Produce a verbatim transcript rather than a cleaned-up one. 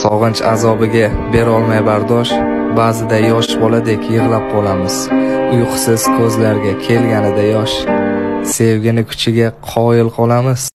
Sog'inch azobiga berolmay bardosh, ba'zida yosh boladek yig'lab qolamiz. Uyqusiz ko'zlarga kelganida yosh, sevgini kuchiga qoyil qolamiz.